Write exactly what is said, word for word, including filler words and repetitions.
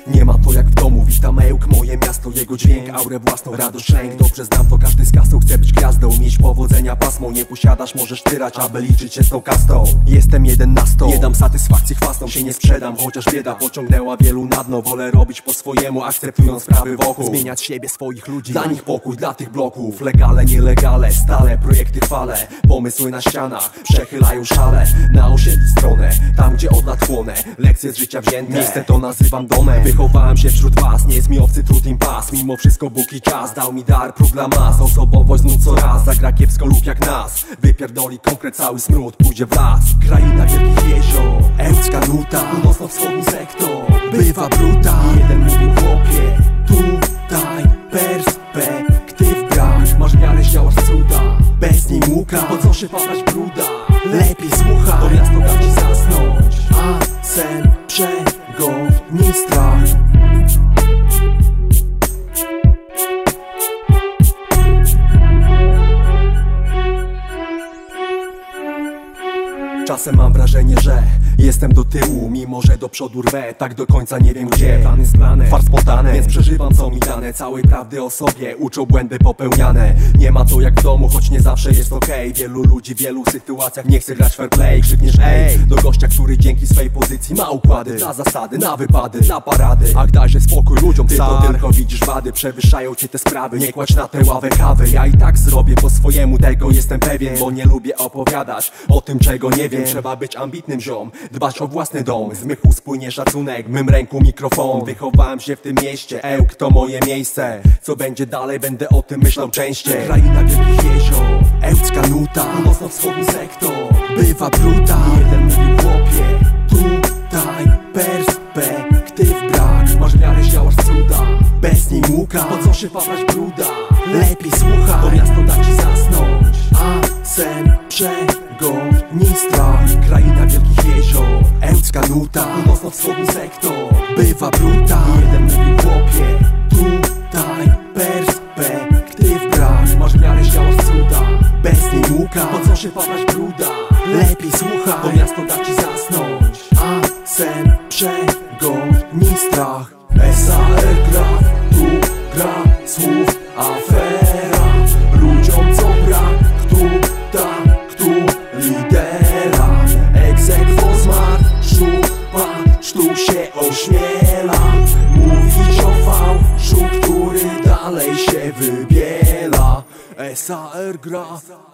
Nie ma to jak w domu, witam Ełk, moje miasto, jego dźwięk, aurę własną, radość, lęk. Dobrze znam to, każdy z kasą chce być gwiazdą, mieć powodzenia pasmą. Nie posiadasz, możesz tyrać, aby liczyć się z tą kastą. Jestem jeden na sto, nie dam satysfakcji chwastom, się nie sprzedam. Chociaż bieda pociągnęła wielu na dno, wolę robić po swojemu, akceptując sprawy wokół. Zmieniać siebie, swoich ludzi, dla nich pokój, dla tych bloków. Legale, nielegalne, stale projekty chwale. Pomysły na ścianach, przechylają szale. Na osiedli stronę, tam gdzie od lat chłonę. Lekcje z życia wzięte, miejsce to nazywam domem. Wychowałem się wśród was, nie jest mi obcy trud im pas. Mimo wszystko Bóg i czas dał mi dar, próg dla mas. Osobowość znów co raz, zagra kiepsko lub jak nas. Wypierdoli konkret, cały smród pójdzie w las. Kraina wielkich jezior, ełcka nuta, północno-wschodni sektor, bywa bruta. Jeden mówił chłopie, tutaj perspektyw brak. Masz wiarę, zdziałasz cuda, bez niej łuka. Po co się paprać bruda? Lepiej słuchaj, to miasto da ci zasnąć, a sen przegoni strach. Czasem mam wrażenie, że jestem do tyłu, mimo że do przodu rwę, tak do końca nie wiem gdzie. Plan jest plany, fart spontane, więc przeżywam co mi dane. Całej prawdy o sobie, uczą błędy popełniane. Nie ma to jak w domu, choć nie zawsze jest okej. okay. Wielu ludzi w wielu sytuacjach nie chce grać fair play. Krzykniesz ej do gościa, który dzięki swej pozycji ma układy, na zasady, na wypady, na parady. Ach, dajże spokój ludziom, ty to tylko widzisz wady. Przewyższają cię te sprawy, nie kładź na tę ławę kawy. Ja i tak zrobię po swojemu, tego jestem pewien, bo nie lubię opowiadać o tym, czego nie wiem. Trzeba być ambitnym ziom, dbać o własny dom. Z mych ust płynie szacunek, w mym ręku mikrofon. Wychowałem się w tym mieście, Ełk to moje miejsce. Co będzie dalej, będę o tym myślał częściej. Kraina wielkich jezior, ełcka nuta, północno-wschodni sektor, bywa bruta. Jeden mówił chłopie, tutaj perspektyw brak. Masz wiarę, zdziałasz cuda, bez niej łuka. Po co się paprać bruda? Lepiej słuchaj, to miasto da ci zasnąć, a sen przegoni strach. Kraina wielkich jezior, ełcka nuta, północno-wschodni sektor, bywa bruta. Jeden mówił chłopie, tutaj perspektyw brak. Masz wiarę, zdziałasz cuda, bez niej łuka. Po co się paprać bruda? Lepiej słuchaj, to miasto da ci zasnąć, a sen przegoni strach. S A R gra, tu gra słów afera. Ludziom co brak, tu tam, tu lidera. Egzekwo zmarł, szupa, sztu się ośmiela. Mówić o fałszu, który dalej się wybiela. S A R gra.